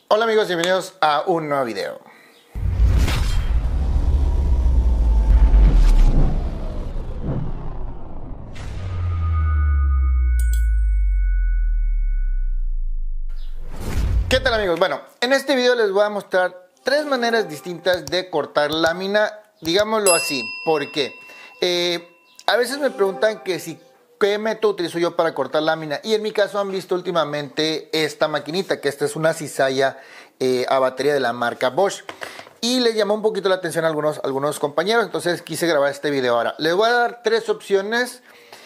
Hola amigos, bienvenidos a un nuevo video. ¿Qué tal amigos? Bueno, en este video les voy a mostrar tres maneras distintas de cortar lámina, digámoslo así. ¿Por qué? A veces me preguntan que si qué método utilizo yo para cortar lámina, y en mi caso han visto últimamente esta maquinita, que esta es una cizalla a batería de la marca Bosch, y les llamó un poquito la atención a algunos compañeros, entonces quise grabar este video. Ahora les voy a dar tres opciones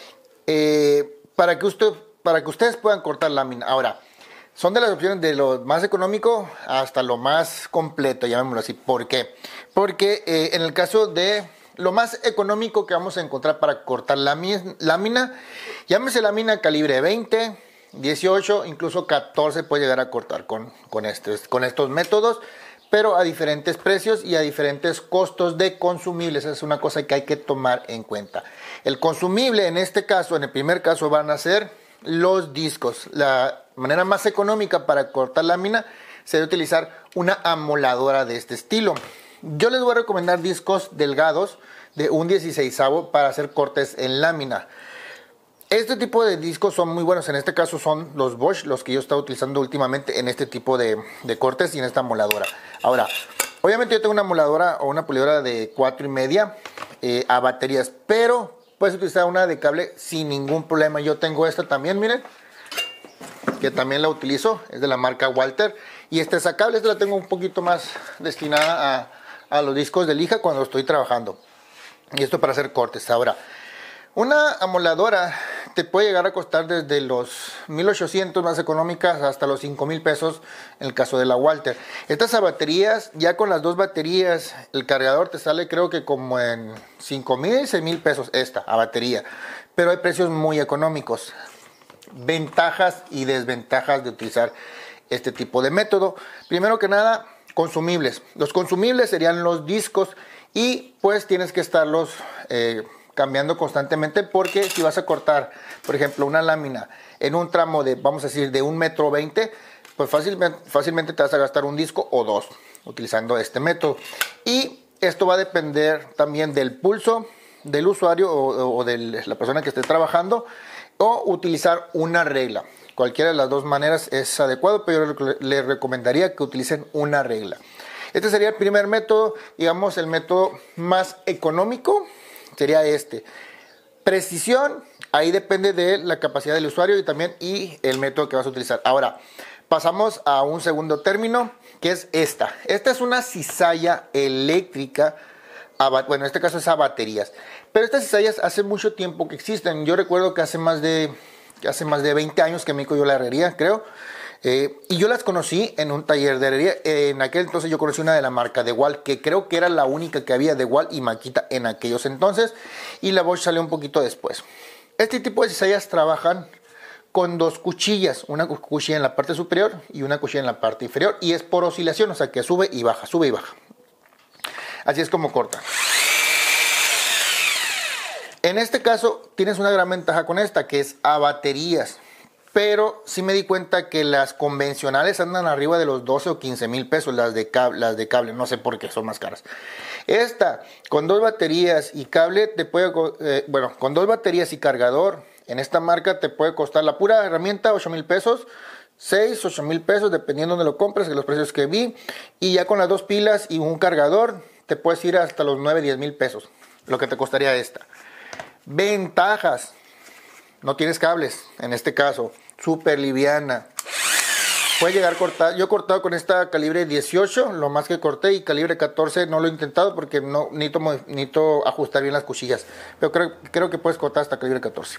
para que ustedes puedan cortar lámina. Ahora, son de las opciones de lo más económico hasta lo más completo, llamémoslo así. ¿Por qué? Porque en el caso de lo más económico que vamos a encontrar para cortar lámina, llámese lámina calibre 20, 18, incluso 14 puede llegar a cortar con estos métodos, pero a diferentes precios y a diferentes costos de consumibles. Esa es una cosa que hay que tomar en cuenta. El consumible en este caso, en el primer caso, van a ser los discos. La manera más económica para cortar lámina sería utilizar una amoladora de este estilo. Yo les voy a recomendar discos delgados de un 16avo para hacer cortes en lámina. Este tipo de discos son muy buenos. En este caso son los Bosch, los que yo he estado utilizando últimamente en este tipo de cortes y en esta amoladora. Ahora, obviamente yo tengo una amoladora o una pulidora de 4,5 a baterías, pero puedes utilizar una de cable sin ningún problema. Yo tengo esta también, miren, que también la utilizo, es de la marca Walter, y esta es a cable. Esta la tengo un poquito más destinada a los discos de lija cuando estoy trabajando, y esto para hacer cortes. Ahora, una amoladora te puede llegar a costar desde los 1,800 más económicas hasta los 5,000 pesos en el caso de la Walter. Estas a baterías, ya con las dos baterías, el cargador te sale creo que como en 5,000, 6,000 pesos esta a batería, pero hay precios muy económicos. Ventajas y desventajas de utilizar este tipo de método. Primero que nada, consumibles. Los consumibles serían los discos, y pues tienes que estarlos cambiando constantemente, porque si vas a cortar, por ejemplo, una lámina en un tramo de, vamos a decir, de 1,20 m, pues fácilmente te vas a gastar un disco o dos utilizando este método. Y esto va a depender también del pulso del usuario o de la persona que esté trabajando, o utilizar una regla. Cualquiera de las dos maneras es adecuado, pero yo les recomendaría que utilicen una regla. Este sería el primer método, digamos el método más económico sería este. Precisión, ahí depende de la capacidad del usuario y el método que vas a utilizar. Ahora, pasamos a un segundo término, que es esta. Esta es una cizalla eléctrica, bueno, en este caso es a baterías. Pero estas cizallas hace mucho tiempo que existen. Yo recuerdo que hace más de 20 años que me dedico yo a la herrería, creo. Y yo las conocí en un taller de herrería. En aquel entonces yo conocí una de la marca DeWalt, que creo que era la única que había, DeWalt y Makita en aquellos entonces. Y la Bosch salió un poquito después. Este tipo de cizallas trabajan con dos cuchillas. Una cuchilla en la parte superior y una cuchilla en la parte inferior. Y es por oscilación, o sea que sube y baja, sube y baja. Así es como corta. En este caso tienes una gran ventaja con esta, que es a baterías. Pero sí me di cuenta que las convencionales andan arriba de los 12 o 15 mil pesos, las de cable, no sé por qué, son más caras. Esta, con dos baterías y cable, con dos baterías y cargador, en esta marca te puede costar la pura herramienta 8,000 pesos, 6, 8,000 pesos, dependiendo de lo compres, de los precios que vi. Y ya con las dos pilas y un cargador, te puedes ir hasta los 9, 10 mil pesos, lo que te costaría esta. Ventajas: no tienes cables, en este caso, súper liviana. Puede llegar a cortar, yo he cortado con esta calibre 18, lo más que corté, y calibre 14 no lo he intentado porque no necesito ajustar bien las cuchillas. Pero creo que puedes cortar hasta calibre 14.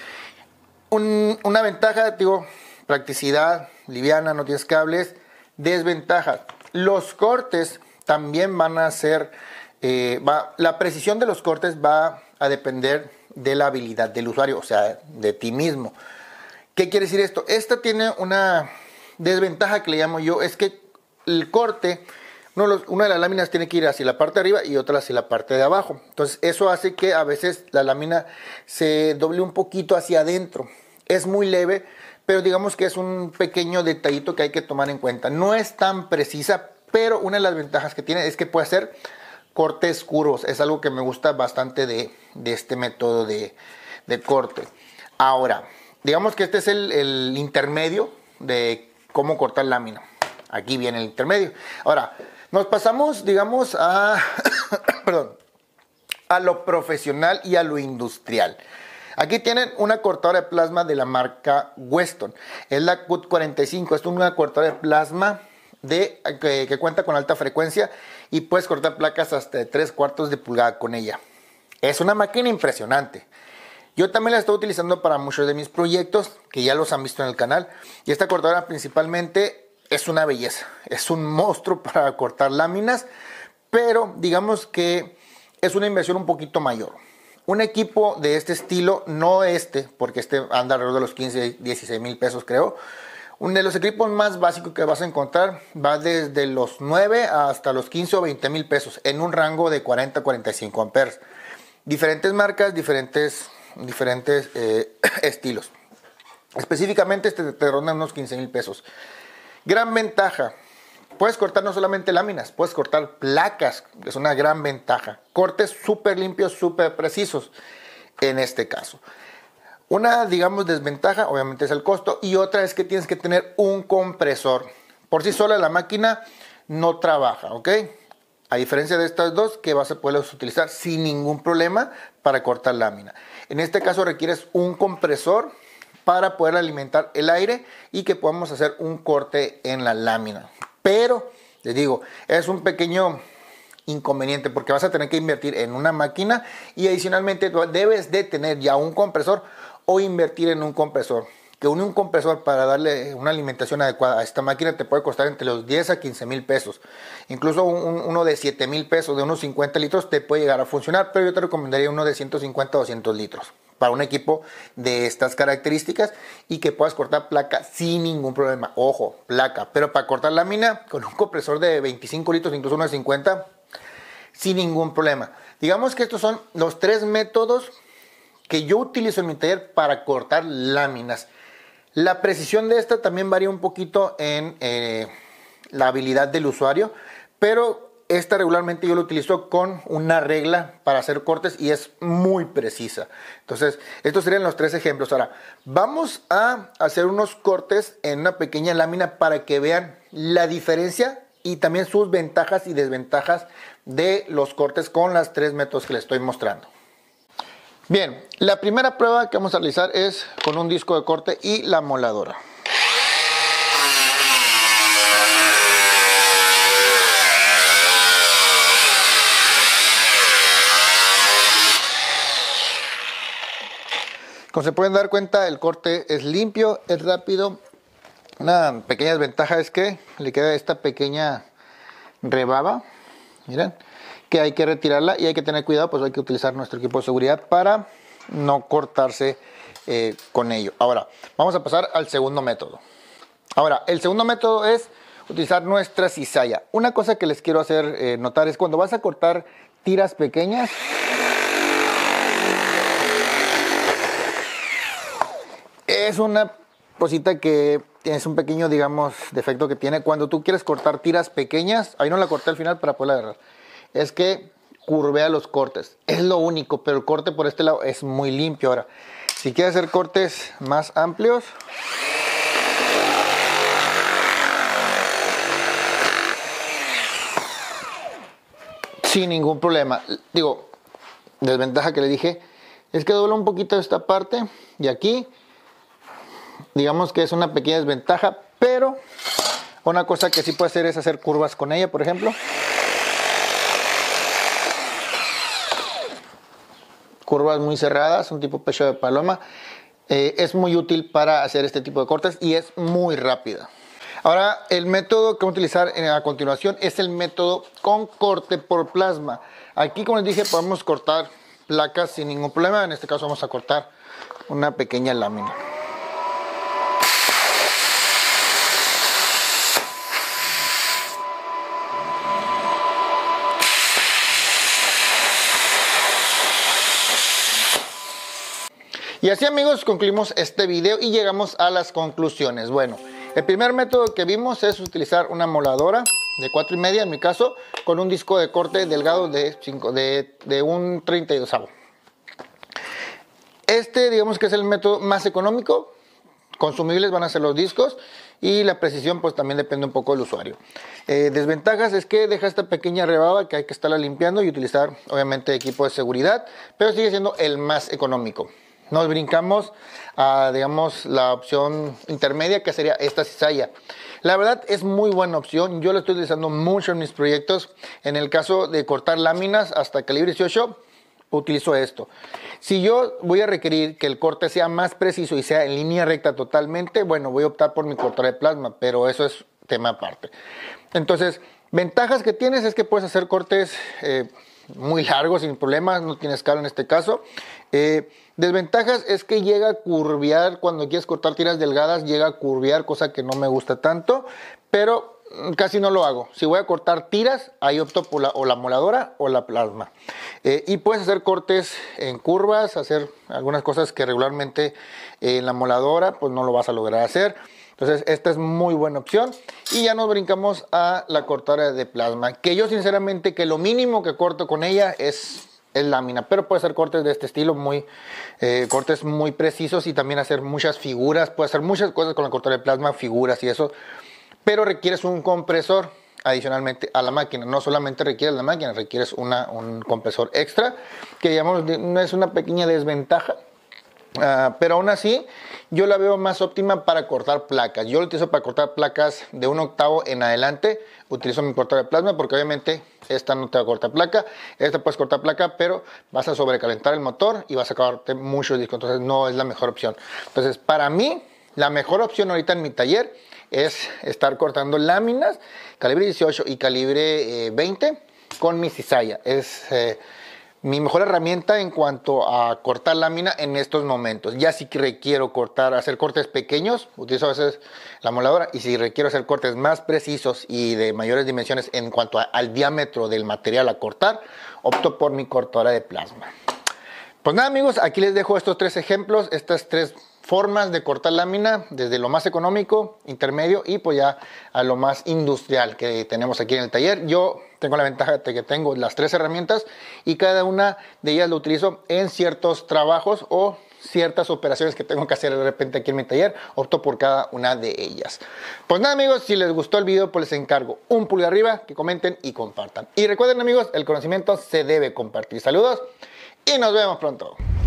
Una ventaja, digo, practicidad, liviana, no tienes cables. Desventaja: los cortes también van a ser, la precisión de los cortes va a depender de la habilidad del usuario, o sea, de ti mismo. ¿Qué quiere decir esto? Esta tiene una desventaja que le llamo yo, es que el corte, una de las láminas tiene que ir hacia la parte de arriba y otra hacia la parte de abajo. Entonces eso hace que a veces la lámina se doble un poquito hacia adentro. Es muy leve, pero digamos que es un pequeño detallito que hay que tomar en cuenta. No es tan precisa, pero una de las ventajas que tiene es que puede hacer cortes curvos. Es algo que me gusta bastante de este método de corte. Ahora, digamos que este es el intermedio de cómo cortar lámina. Aquí viene el intermedio. Ahora, nos pasamos, digamos, perdón, a lo profesional y a lo industrial. Aquí tienen una cortadora de plasma de la marca Weston. Es la CUT 45. Es una cortadora de plasma que cuenta con alta frecuencia y puedes cortar placas hasta de 3/4 de pulgada con ella. Es una máquina impresionante. Yo también la estoy utilizando para muchos de mis proyectos que ya los han visto en el canal. Y esta cortadora principalmente es una belleza. Es un monstruo para cortar láminas, pero digamos que es una inversión un poquito mayor. Un equipo de este estilo, no porque este anda alrededor de los 15, 16 mil pesos creo. Uno de los equipos más básicos que vas a encontrar va desde los 9 hasta los 15 o 20 mil pesos en un rango de 40 a 45 amperes. Diferentes marcas, diferentes estilos. Específicamente este te ronda unos 15 mil pesos. Gran ventaja. Puedes cortar no solamente láminas, puedes cortar placas, que es una gran ventaja. Cortes súper limpios, súper precisos en este caso. Una, digamos, desventaja, obviamente es el costo, y otra es que tienes que tener un compresor. Por sí sola la máquina no trabaja, ¿ok? A diferencia de estas dos que vas a poder utilizar sin ningún problema para cortar lámina. En este caso requieres un compresor para poder alimentar el aire y que podamos hacer un corte en la lámina. Pero, les digo, es un pequeño inconveniente porque vas a tener que invertir en una máquina y adicionalmente debes de tener ya un compresor o invertir en un compresor. Que un compresor para darle una alimentación adecuada a esta máquina te puede costar entre los 10 a 15 mil pesos. Incluso uno de 7 mil pesos, de unos 50 litros, te puede llegar a funcionar, pero yo te recomendaría uno de 150 o 200 litros para un equipo de estas características y que puedas cortar placa sin ningún problema. Ojo, placa, pero para cortar lámina con un compresor de 25 litros, incluso uno de 50, sin ningún problema. Digamos que estos son los 3 métodos que yo utilizo en mi taller para cortar láminas. La precisión de esta también varía un poquito en la habilidad del usuario, pero esta regularmente yo la utilizo con una regla para hacer cortes y es muy precisa. Entonces, estos serían los 3 ejemplos. Ahora, vamos a hacer unos cortes en una pequeña lámina para que vean la diferencia y también sus ventajas y desventajas de los cortes con los 3 métodos que les estoy mostrando. Bien, la primera prueba que vamos a realizar es con un disco de corte y la moladora. Como se pueden dar cuenta, el corte es limpio, es rápido. Una pequeña desventaja es que le queda esta pequeña rebaba, miren, que hay que retirarla y hay que tener cuidado, pues hay que utilizar nuestro equipo de seguridad para no cortarse con ello. Ahora, vamos a pasar al segundo método. Ahora, el segundo método es utilizar nuestra cizalla. Una cosa que les quiero hacer notar es cuando vas a cortar tiras pequeñas, es una cosita que es un pequeño, digamos, defecto que tiene. Cuando tú quieres cortar tiras pequeñas, ahí no la corté al final para poderla agarrar, es que curvea los cortes. Es lo único, pero el corte por este lado es muy limpio. Ahora, si quieres hacer cortes más amplios, sin ningún problema. Digo, desventaja que le dije es que dobla un poquito esta parte y aquí, digamos que es una pequeña desventaja, pero una cosa que sí puede hacer es hacer curvas con ella, por ejemplo. Curvas muy cerradas, un tipo pecho de paloma. Es muy útil para hacer este tipo de cortes y es muy rápida. Ahora, el método que vamos a utilizar a continuación es el método con corte por plasma. Aquí, como les dije, podemos cortar placas sin ningún problema. En este caso vamos a cortar una pequeña lámina. Y Y así, amigos, concluimos este video y llegamos a las conclusiones. Bueno, el primer método que vimos es utilizar una moladora de 4,5 en mi caso, con un disco de corte delgado de un 32avo. Digamos que es el método más económico. Consumibles van a ser los discos y la precisión pues también depende un poco del usuario. Desventajas es que deja esta pequeña rebaba que hay que estarla limpiando y utilizar obviamente equipo de seguridad, pero sigue siendo el más económico. Nos brincamos a, digamos, la opción intermedia, que sería esta cizalla. La verdad es muy buena opción, yo la estoy utilizando mucho en mis proyectos. En el caso de cortar láminas hasta calibre 18, utilizo esto. Si yo voy a requerir que el corte sea más preciso y sea en línea recta totalmente, bueno, voy a optar por mi cortadora de plasma, pero eso es tema aparte. Entonces, ventajas que tienes es que puedes hacer cortes muy largos sin problemas, no tienes calo en este caso. Desventajas es que llega a curvear, cuando quieres cortar tiras delgadas, llega a curvear, cosa que no me gusta tanto, pero casi no lo hago. Si voy a cortar tiras, ahí opto por la moladora o la plasma. Y puedes hacer cortes en curvas, hacer algunas cosas que regularmente en la moladora pues no lo vas a lograr hacer. Entonces esta es muy buena opción. Y ya nos brincamos a la cortadora de plasma, que yo sinceramente que lo mínimo que corto con ella es lámina, pero puede hacer cortes de este estilo, cortes muy precisos y también hacer muchas figuras. Puede hacer muchas cosas con la cortadora de plasma, figuras y eso, pero requieres un compresor adicionalmente a la máquina. No solamente requieres la máquina, requieres un compresor extra, que digamos no es una pequeña desventaja. Pero aún así yo la veo más óptima para cortar placas. Yo lo utilizo para cortar placas de 1/8 en adelante. Utilizo mi cortadora de plasma porque obviamente esta no te va a cortar placa. Esta puedes cortar placa, pero vas a sobrecalentar el motor y vas a acabarte muchos discos. Entonces no es la mejor opción. Entonces para mí la mejor opción ahorita en mi taller es estar cortando láminas calibre 18 y calibre 20 con mi cizalla. Es mi mejor herramienta en cuanto a cortar lámina en estos momentos. Ya si requiero hacer cortes pequeños, utilizo a veces la moladora, y si requiero hacer cortes más precisos y de mayores dimensiones en cuanto al diámetro del material a cortar, opto por mi cortadora de plasma. Pues nada, amigos, aquí les dejo estos 3 ejemplos, estas 3 formas de cortar lámina, desde lo más económico, intermedio y pues ya a lo más industrial que tenemos aquí en el taller. Yo tengo la ventaja de que tengo las 3 herramientas y cada una de ellas lo utilizo en ciertos trabajos o ciertas operaciones que tengo que hacer de repente aquí en mi taller. Opto por cada una de ellas. Pues nada, amigos, si les gustó el video pues les encargo un pulgar arriba, que comenten y compartan. Y recuerden, amigos, el conocimiento se debe compartir. Saludos y nos vemos pronto.